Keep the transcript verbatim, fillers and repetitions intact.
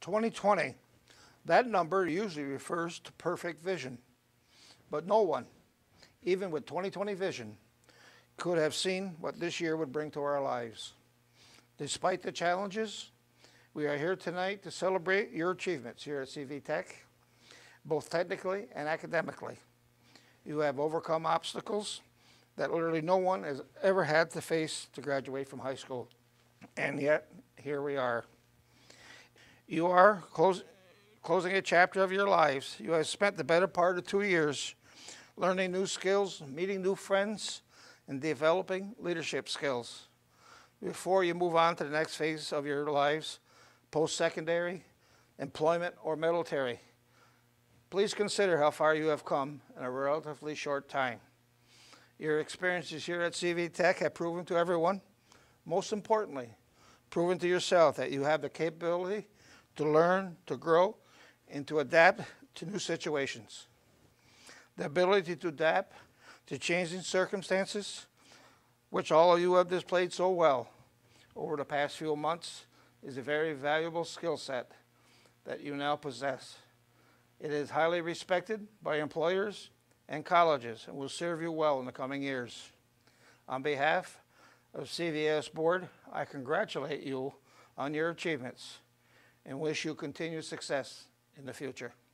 twenty twenty, that number usually refers to perfect vision. But no one, even with twenty twenty vision, could have seen what this year would bring to our lives. Despite the challenges, we are here tonight to celebrate your achievements here at C V Tech, both technically and academically. You have overcome obstacles that literally no one has ever had to face to graduate from high school. And yet, here we are. You are close, closing a chapter of your lives. You have spent the better part of two years learning new skills, meeting new friends, and developing leadership skills. Before you move on to the next phase of your lives, post-secondary, employment, or military, please consider how far you have come in a relatively short time. Your experiences here at C V Tech have proven to everyone, most importantly, proven to yourself that you have the capability to learn, to grow, and to adapt to new situations. The ability to adapt to changing circumstances, which all of you have displayed so well over the past few months, is a very valuable skill set that you now possess. It is highly respected by employers and colleges and will serve you well in the coming years. On behalf of C V E S Board, I congratulate you on your achievements and wish you continued success in the future.